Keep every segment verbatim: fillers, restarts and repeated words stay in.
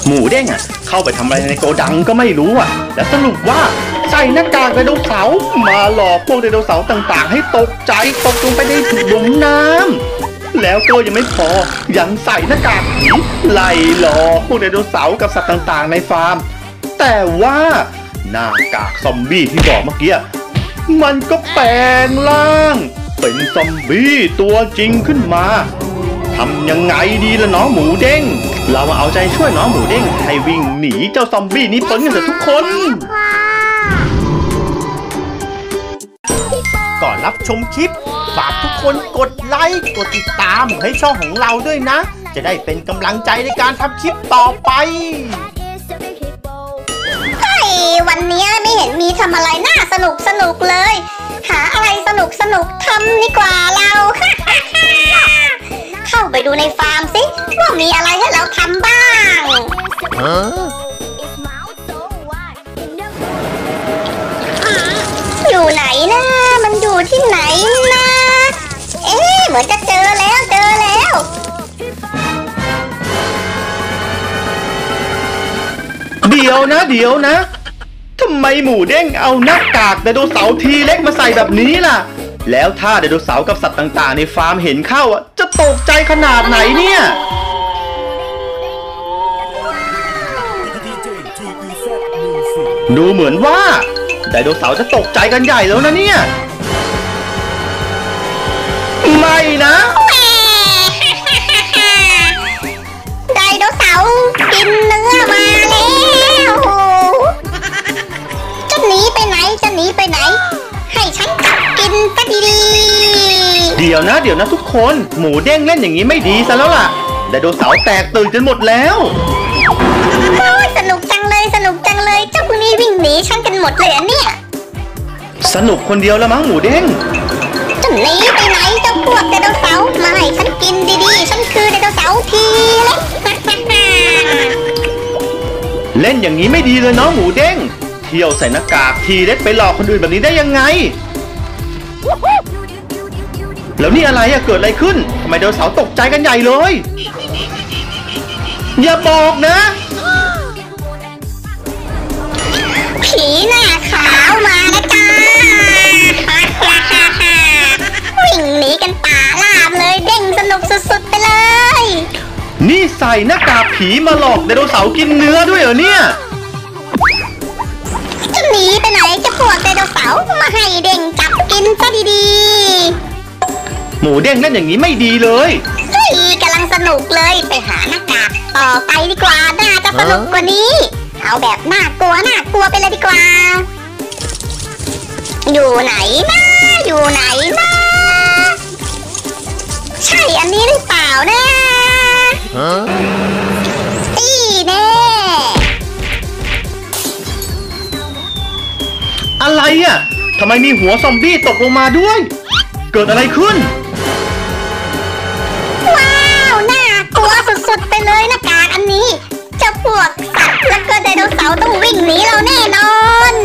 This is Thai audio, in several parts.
หมูเด้งอ่ะเข้าไปทำอะไรในโกดังก็ไม่รู้อ่ะและสรุปว่าใส่หน้ากากไดโนเสาร์มาหลอกพวกไดโนเสาร์ต่างๆให้ตกใจตกลงไปในหลุมน้ำแล้วก็ยังไม่พอยังใส่หน้ากากผีไล่หลอกพวกไดโนเสาร์กับสัตว์ต่างๆในฟาร์มแต่ว่าหน้ากากซอมบี้ที่บอกเมื่อกี้มันก็แปลงร่างเป็นซอมบี้ตัวจริงขึ้นมาทำยังไงดีล่ะน้องหมูเด้งเรามาเอาใจช่วยน้องหมูเด้งให้วิ่งหนีเจ้าซอมบี้นี้พ้นกันเถอะทุกคนก่อนรับชมคลิปฝากทุกคนกดไลค์กดติดตามให้ช่องของเราด้วยนะจะได้เป็นกำลังใจในการทำคลิปต่อไปเฮ้ยวันนี้ไม่เห็นมีทำอะไรน่าสนุกสนุกเลยหาอะไรสนุกสนุกทำดีกว่าเราเข้าไปดูในฟาร์มสิว่ามีอะไรให้เราทำบ้างอยู่ไหนนะมันอยู่ที่ไหนนะเอ๊ะเหมือนจะเจอแล้วเจอแล้วเดี๋ยวนะเดี๋ยวนะทำไมหมูเด้งเอาหน้ากากไดโนเสาร์ทีเล็กมาใส่แบบนี้ล่ะแล้วถ้าไดโนเสาร์กับสัตว์ต่างๆในฟาร์มเห็นเข้าอ่ะจะตกใจขนาดไหนเนี่ยดูเหมือนว่าไดโนเสาร์จะตกใจกันใหญ่แล้วนะเนี่ยไม่นะไดโนเสาร์กินเนื้อมาแล้วจะหนีไปไหนจะหนีไปไหนให้ฉันจับกินซะดีๆเดี๋ยวนะเดี๋ยวนะทุกคนหมูเด้งเล่นอย่างนี้ไม่ดีซะแล้วล่ะไดโนเสาร์แตกตื่นจนหมดแล้วโอ้ยสนุกจังเลยสนุกจังเลยเจ้าพวกนี้วิ่งหนีฉันกันหมดเลยอะเนี่ยสนุกคนเดียวแล้วมั้งหมูเด้งจะหนีไปไหนเจ้าพวกไดโนเสาร์มาให้ฉันกินดีๆฉันคือไดโนเสาร์ทีเล็กเล่นอย่างนี้ไม่ดีเลยน้องหมูเด้งเที่ยวใส่หน้ากากทีเล็กไปหลอกคนอื่นแบบนี้ได้ยังไงแล้วนี่อะไรอะเกิดอะไรขึ้นทำไมไดโนเสาร์ตกใจกันใหญ่เลยอย่าบอกนะผีหน้าขาวมาแล้วจ้าวิ่งหนีกันป่าลาบเลยเด้งสนุกสุดๆไปเลยนี่ใส่หน้ากากผีมาหลอกไดโนเสาร์กินเนื้อด้วยเหรอเนี่ยจะหนีไปไหนจะพวกไดโนเสาร์มาให้เด้งจับกินซะดีๆหมูเด้งเล่นอย่างนี้ไม่ดีเลยเฮ้ยกำลังสนุกเลยไปหาหน้ากากต่อไปดีกว่าน่าจะสนุกกว่านี้เอาแบบน่ากลัวน่ากลัวไปเลยดีกว่าอยู่ไหนนะอยู่ไหนนะใช่อันนี้หรือเปล่านะอีเน่อะไรอ่ะทำไมมีหัวซอมบี้ตกลงมาด้วยเกิดอะไรขึ้นว้าวน่ากลัวสุดๆไปเลยหน้ากากอันนี้เจ้าพวกสัตว์แล้วก็ไดโนเสาร์ต้องวิ่งหนีเราแน่นอน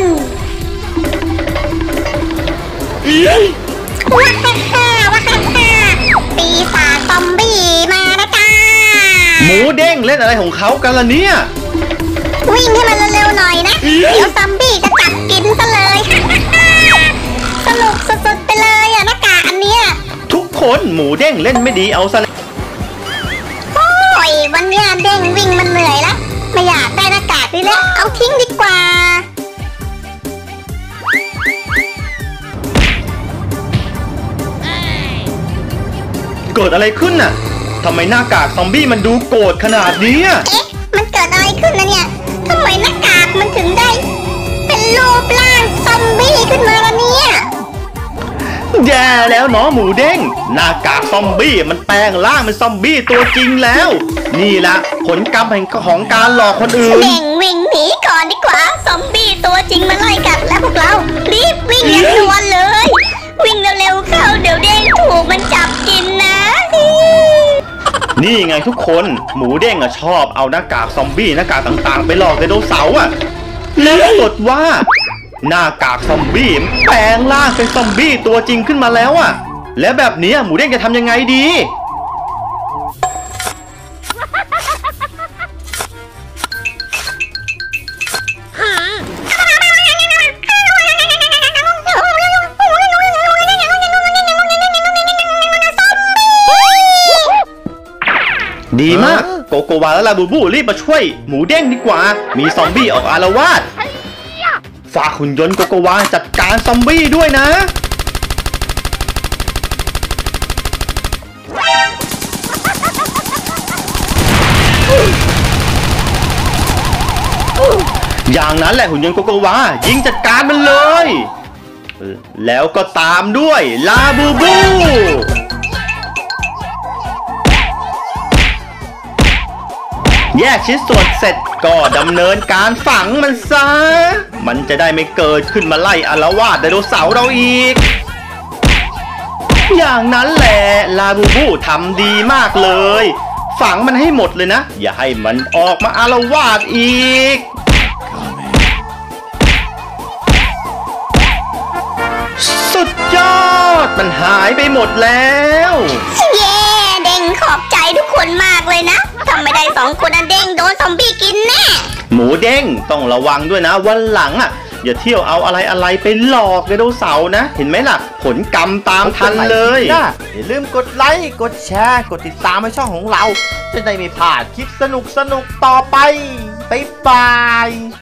ว้าฮ่าฮ่าว้าฮ่าฮ่าปีศาจซอมบี้มาแล้วจ้าหมูเด้งเล่นอะไรของเขากันล่ะเนี่ยวิ่งให้มันเร็วๆหน่อยนะเดี๋ยวซอมบี้จะจับกินซะเลยสนุกสุดๆไปเลยอะหน้ากากอันเนี้ยทุกคนหมูเด้งเล่นไม่ดีเอาซะโอ้ยวันนี้เด้งวิ่งมันเหนื่อยแล้วไม่อยากได้หน้ากากนี่แล้วเอาทิ้งดีกว่าเกิดอะไรขึ้นน่ะทำไมหน้ากากซอมบี้มันดูโกรธขนาดนี้เอ๊ะมันเกิดอะไรขึ้นนะเนี่ยทำไมหน้ากากมันถึงได้เป็นรูปร่างซอมบี้ขึ้นมาละเนี่ยแย่แล้วน้องหมูเด้งหน้ากากซอมบี้มันแปลงร่างเป็นซอมบี้ตัวจริงแล้วนี่ละผลกรรมแห่งของการหลอกคนอื่นเด้งวิ่งหนีก่อนดีกว่าซอมบี้ตัวจริงมาไล่กัดแล้วพวกเรารีบวิ่งอย่างด่วนเลยวิ่งเร็วๆเข้าเดี๋ยวเด้งถูกมันจับกินนะนี่ไงทุกคนหมูเด้งอะชอบเอาหน้ากากซอมบี้หน้ากากต่างๆไปหลอกไดโนเสาร์อะแล้วปรากฏว่าหน้ากากซอมบี้แปลงร่างเป็นซอมบี้ตัวจริงขึ้นมาแล้วอะแล้วแบบนี้หมูเด้งจะทำยังไงดีดีมากโกโกวาและลาบูบูรีบมาช่วยหมูเด้งดีกว่ามีซอมบี้ออกอาละวาดฝากหุ่นยนต์โกโกวาจัดการซอมบี้ด้วยนะอย่างนั้นแหละหุ่นยนต์โกโกวายิงจัดการมันเลยแล้วก็ตามด้วยลาบูบูแยกชิ้นส่วนเสร็จก็ดำเนินการฝังมันซะมันจะได้ไม่เกิดขึ้นมาไล่อาละวาดไดโนเสาร์เราอีกอย่างนั้นแหละลาบูบูทำดีมากเลยฝังมันให้หมดเลยนะอย่าให้มันออกมาอาละวาดอีกสุดยอดมันหายไปหมดแล้วเย้เด้งขอบใจทุกคนมากเลยนะทำไม่ได้สองคนนั้นเด้งโดนซอมบี้กินแน่หมูเด้งต้องระวังด้วยนะวันหลังอ่ะอย่าเที่ยวเอาอะไรอะไรไปหลอกไดโนเสาร์นะเห็นไหมล่ะผลกรรมตามทันเลยอย่าลืมกดไลค์กดแชร์กดติดตามให้ช่องของเราจะได้ไม่พลาดคลิปสนุกสนุกต่อไปบ๊ายบาย